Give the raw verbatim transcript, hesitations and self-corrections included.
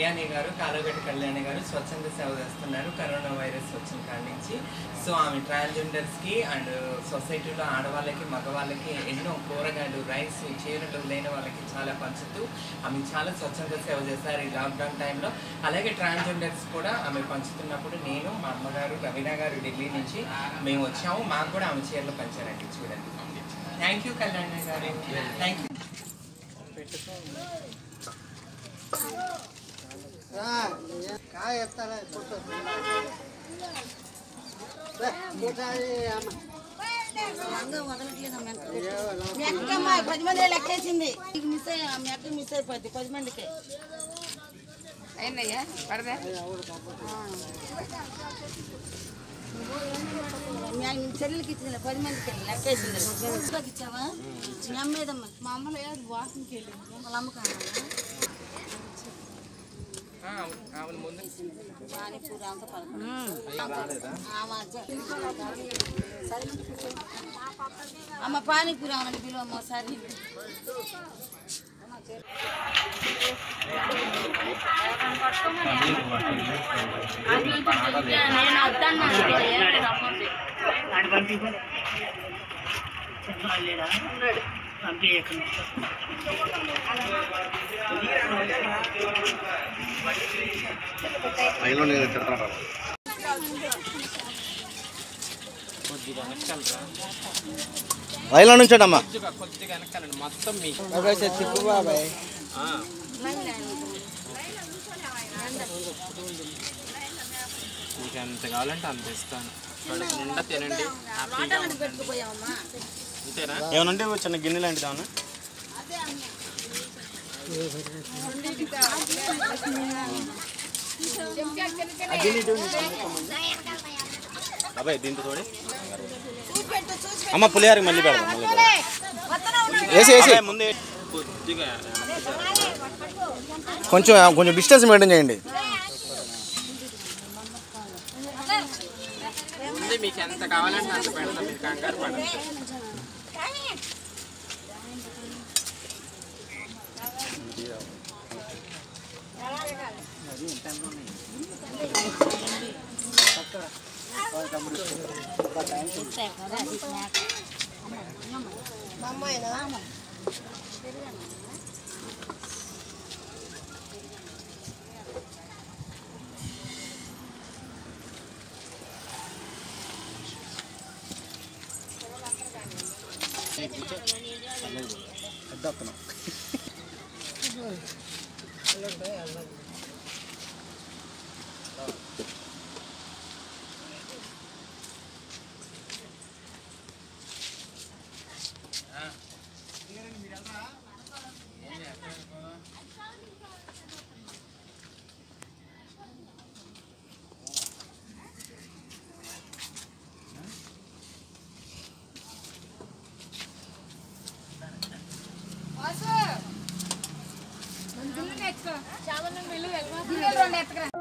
కళ్యాణి గారు కాలగట్టి కళ్యాణి గారు స్వచ్ఛంద సేవ చేస్తున్నారు కరోనా వైరస్ వచ్చిన కాడి నుంచి. సో ఆమె ట్రాన్స్జెండర్స్కి అండ్ సొసైటీలో ఆడవాళ్ళకి మగవాళ్ళకి ఎన్నో కూరగాయలు రైస్ చీరలు లేని వాళ్ళకి చాలా పంచుతూ ఆమె చాలా స్వచ్ఛంద సేవ చేశారు ఈ లాక్డౌన్ టైంలో. అలాగే ట్రాన్స్జెండర్స్ కూడా ఆమె పంచుతున్నప్పుడు నేను మా అమ్మగారు రవీనా గారు ఢిల్లీ నుంచి మేము వచ్చాము. మాకు కూడా ఆమె చీరలు పంచారండి, చూడండి. థ్యాంక్ యూ కళ్యాణి గారు, థ్యాంక్ యూ. పది మంది లెక్కేసింది మిస్ అయ్యా మీ అక్క మిస్ అయిపోద్ది పది మందికి అయిందయ్యా పడదా చెల్లెలకి ఇచ్చింది పది మందికి లెక్కేసింది. ఇచ్చావా మీ అమ్మేదమ్మా మా అమ్మ లేదు వాకింగ్కి వెళ్ళి వాళ్ళ అమ్మకా పానీపూరి అంతా అమ్మ పానీపూరి అవ్వనండి బిలో అమ్మ సరే రైల్లో నుంచోడమ్మా కొద్దిగా వెనకాలండి మొత్తం మీకు చెప్పు బాబాయ్. మీకు ఎంత కావాలంటే అంత ఇస్తాను. నిండా తినండి. ఏమనంటే చిన్న గిన్నె లాంటిది ఏమన్నా అబ్బాయి దీంతో చూడి అమ్మ పులిహారికి మళ్ళీ పెడదాం మళ్ళీ వేసి వేసి ముందే కొంచెం కొంచెం డిస్టెన్స్ మెయింటైన్ చేయండి. మీకు ఎంత కావాలంటే అంత పెడతాం, మీరు కంగారు పడండి. చాలా